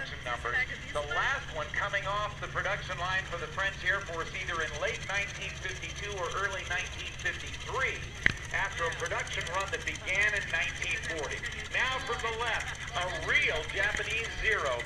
production numbers. The last one coming off the production line for the French Air Force either in late 1952 or early 1953, after a production run that began in 1940. Now from the left, a real Japanese Zero